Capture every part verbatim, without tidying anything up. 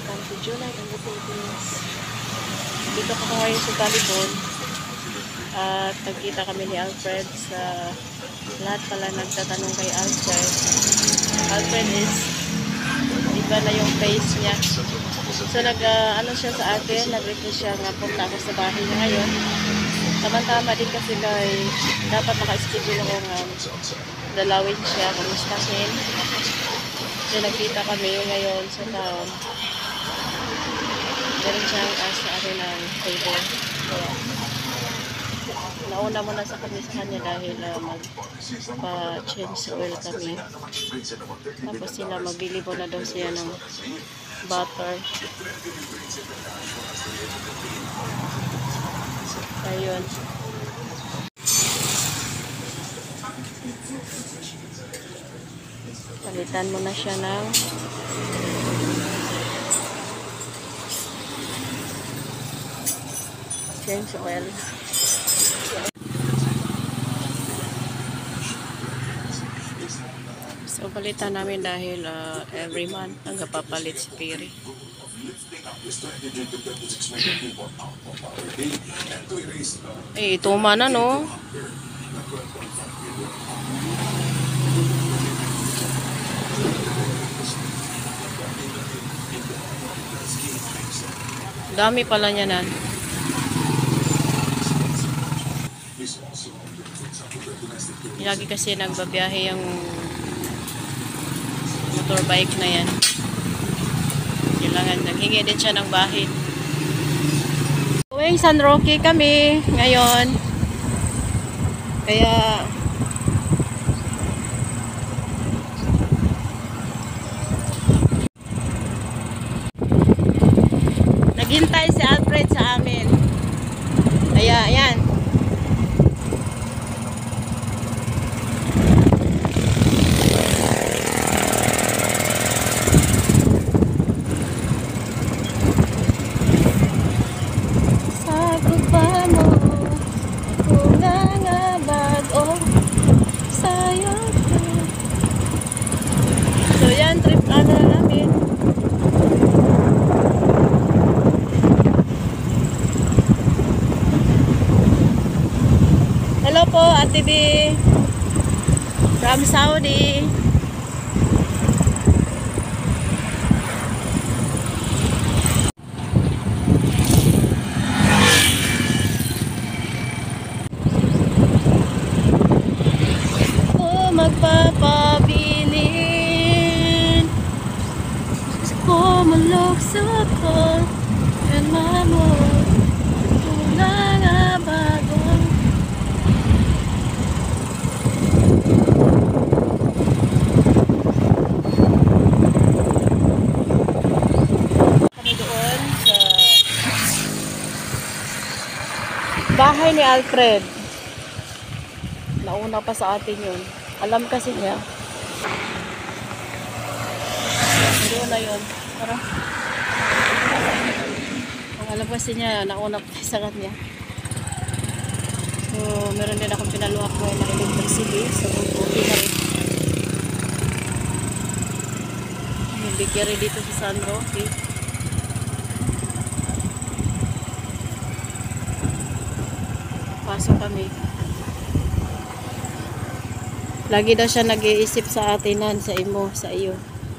welcome to July in the Philippines. Dito ko ngayon sa Talibon at nagkita kami ni Alfred. Sa lahat pala nagtatanong kay Alfred. Alfred is iba na yung face niya. So nag uh, ano siya sa akin, nag-request siya nga punta ako sa bahay niya ngayon. Tama-tama din kasi kay dapat naka-schedule ako nga dalawin siya, kamustahin. So nagkita kami ngayon sa town. Meron siyang uh, sa akin ng table. Kaya nauna muna sa kami sa kanya dahil uh, magpa-change oil kami. Tapos sila magbili po na daw siya ng butter. Ayun. Palitan mo na siya ng change oil. So palitan namin dahil uh, every month nagpapalit si Piri. Eh, tuma na no. Dami pala niya nan. Lagi kasi nagbabiyahe yung motorbike na yan. Kailangan naghingi din siya ng bahid. Uwing San Roque kami ngayon. Kaya naghintay si Alfred sa amin. Kaya ayan. Hello po, Ate B from Saudi. Oh, magpapabilin kumulokso ko and mamo tulang abago. Bahay ni Alfred. Nauna pa sa atin yun. Alam kasi niya. Doon na yun. Tara. Ang alam kasi niya, nauna pa sa kanya. So, meron din akong pinaluhak mo na electricity. So, okay na rin. May bigyan dito sa San Roque. Pasok kami. Lagi daw siya nag-iisip sa atinan, sa imo, sa iyo.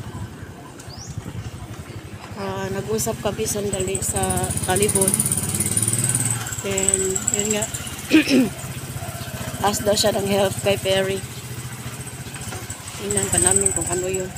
Uh, nag-usap kami sandali sa Talibon. Then, yun nga. Ask daw siya ng help kay Perry. Tingnan pa namin kung ano yun.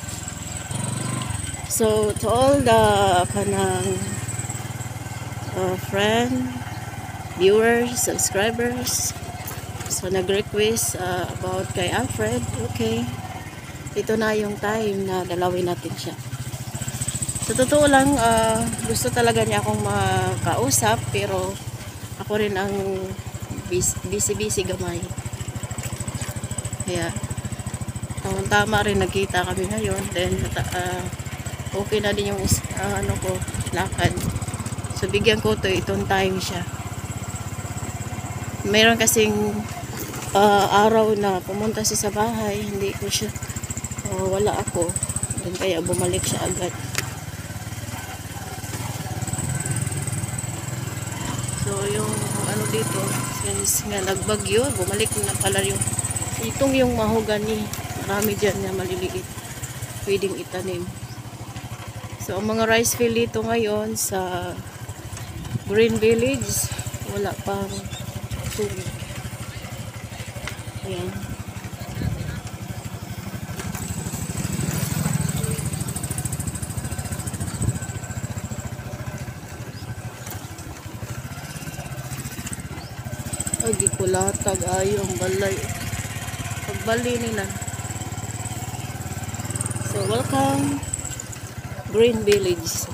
So, to all the kanang uh, friend, viewers, subscribers, so nag-request uh, about kay Alfred. Okay, ito na yung time na dalawin natin siya. Sa totoo lang, uh, gusto talaga niya akong makausap, pero ako rin ang busy-busy gamay. Kaya tama rin nagkita kami ngayon. Then uh, okay na din yung uh, ano ko, lakad. So bigyan ko to itong time siya. Meron kasing uh, araw na pumunta siya sa bahay, hindi ko siya, uh, wala ako. Then kaya bumalik siya agad. So yung ano dito, since nga nagbagyo, bumalik na pala yung itong yung mahogany. Marami dyan na maliliit. Pwedeng itanim. So ang mga rice field dito ngayon sa Green Village, wala pang tubig. Ayan. Ay, di ko latag ayo ang balay. Pagbali nila. So, welcome Green Village.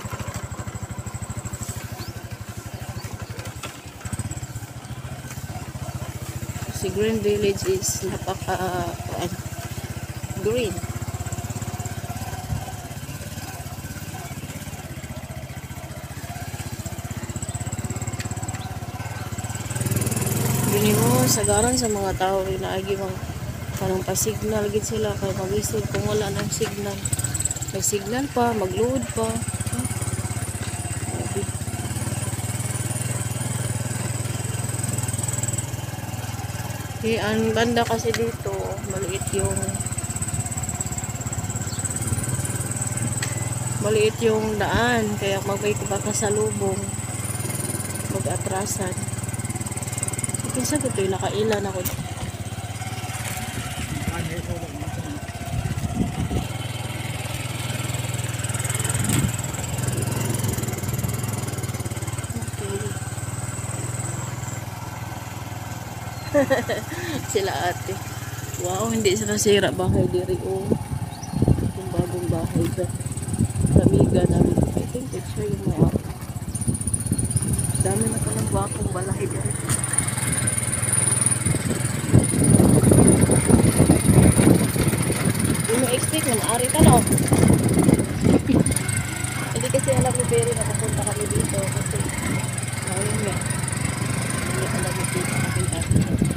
Si Green Village is napaka uh, green. Yun mo, sagaran sa mga tao rin na agi mga parang pa-signal gid sila kaya mag-isip kung wala ng signal. May signal pa, mag-load pa. Huh? Okay, ang banda kasi dito, maliit yung maliit yung daan, kaya magbay ko baka sa lubong mag-atrasan. Kinsa ko ito, nakailan ako. Sila ate. Wow, hindi sila sira bahay diri o. Yung bagong bahay dyan. Kamiga namin. I think it's sure yung mga dami na ka ng bakong balay dyan. Yung expect na maari ka no? Hindi kasi alam ni Berry na pupunta kami dito kasi ayun nga. Hindi alam ni Berry na aking ate.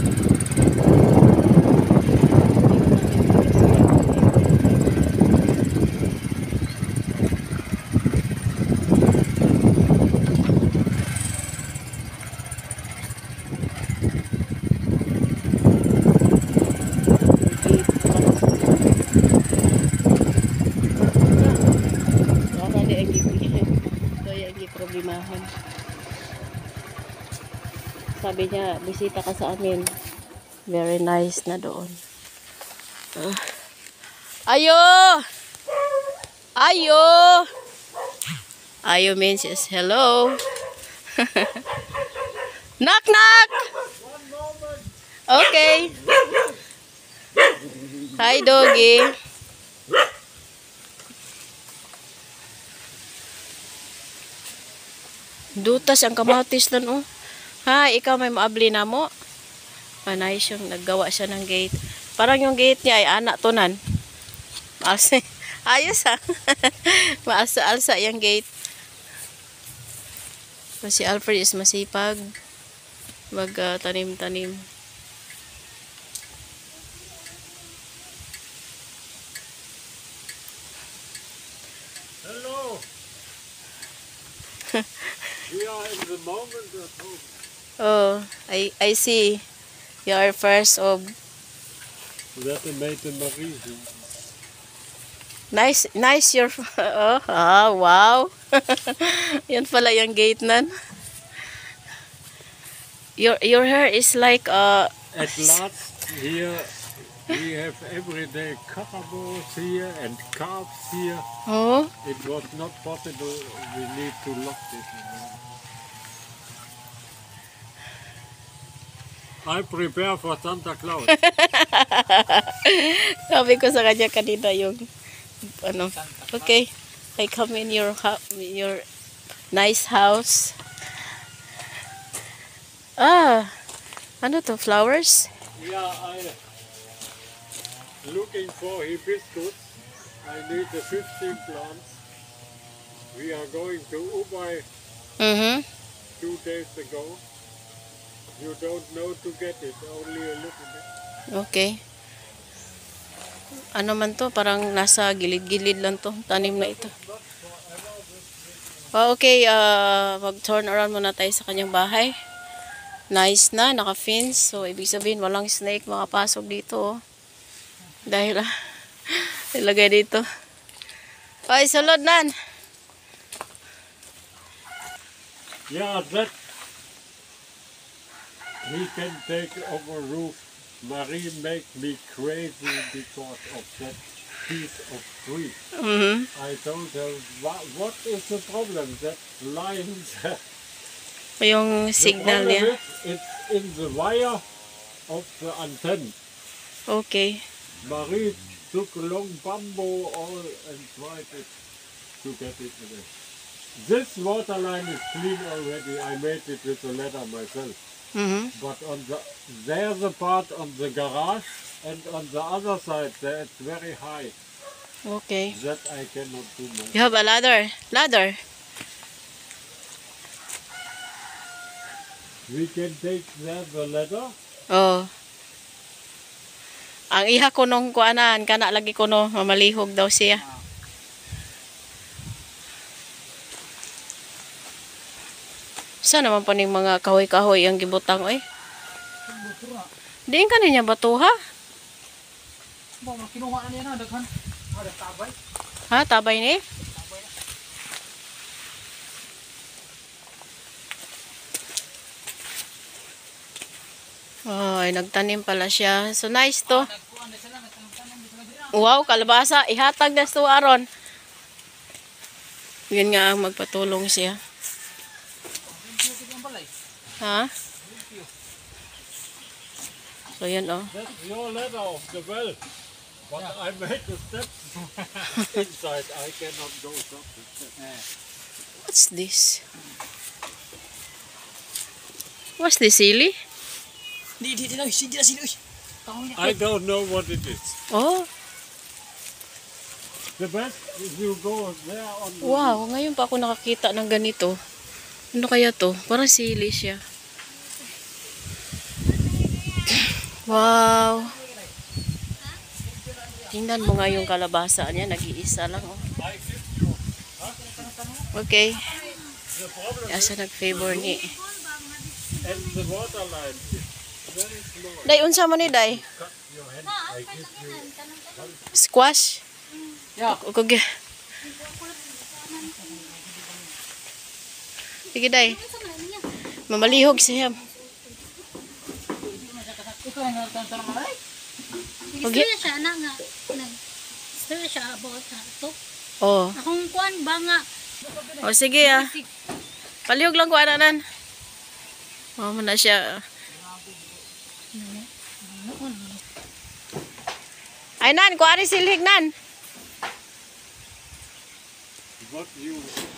Problemahan. Sabi niya, bisita ka sa amin. Very nice na doon. Uh. Ayo! Ayo! Ayo means yes, hello. Knock knock! Okay. Hi doggy. Dutas ang kamatis nun, oh. Ha, ikaw may maabli na mo. Ah, nice yung naggawa siya ng gate. Parang yung gate niya ay anak tunan. Maas, ayos ha. Maasa-alsa yung gate. So, si Alfred is masipag. Mag-tanim-tanim. Uh, Hello. We are in the moment of hope. Oh, I I see. You are first of. That made the Marie. Nice, nice your. Oh, ah, wow. Yan pala yung gate nan. Your your hair is like uh. At last here we have everyday carabos here and calves here. Oh. It was not possible. We need to lock this. I prepare for Santa Claus. Sabi ko sa kanya kanina yung ano. Okay, I come in your your nice house. Ah, ano to, flowers? Yeah, I looking for hibiscus. I need the fifteen plants. We are going to Ubay Mm-hmm. two days ago. You don't know to get it, only a little bit. Okay. Ano man to, parang nasa gilid-gilid lang to, tanim na ito. Not forever. Oh, okay, uh, mag-turn around muna tayo sa kanyang bahay. Nice na, naka-fence. So, ibig sabihin, walang snake makapasok dito. Oh. Dahil, ah, ilagay dito. Ay, sulod nan. Yeah, that we can take over roof. Marie make me crazy because of that piece of tree. Mm-hmm. I told her, what, what is the problem? That line there. Yung signal the problem niya. is, it's in the wire of the antenna. Okay. Marie took a long bamboo all and tried it to get it there. This water line is clean already. I made it with the ladder myself. Mm-hmm. But on the there's a part on the garage and on the other side there it's very high. Okay. That I cannot do more. You have a ladder. Ladder. We can take there the ladder. Oh. Ang iha ko nung kuanan, kana lagi ko no, mamalihog daw siya. Saan naman pa ning mga kahoy-kahoy ang gibutang oy? Diin ka niya batuha? Kinuha na niya na, daghan. Ada tabay. Ha, tabay ni? Ay, nagtanim pala siya. So nice to. Wow, kalabasa. Ihatag na to aron. Yun nga ang magpatulong siya. Ha? So yan oh. That's your ladder of the well. But I made the steps inside. I cannot go up the steps. What's this? What's this, silly? Di, di, di, di, di, di, I don't know what it is. Oh, The best is you go there on the wow. Ngayon pa ako nakakita ng ganito. Ano kaya to? Parang sili siya. Wow. Tingnan mo nga yung kalabasa niya. Nag-iisa lang. Oh. I give you. Okay. The problem Asa nag-favor ni. and the water line is very small. Day, unsa mo ni Day? Cut your hand. I give you. Squash? Yeah. Okay. Sige, Day. Mamalihog siya. Ikaw ang nagtanong maray? Okay. Istorya siya, anak nga. Istorya siya about ha, ito. Oh. Akong kuan ba nga. Oh, sige ah. Palihog lang ko ananan. Oh, mana siya. Ay nan, ko ari silhig nan. What you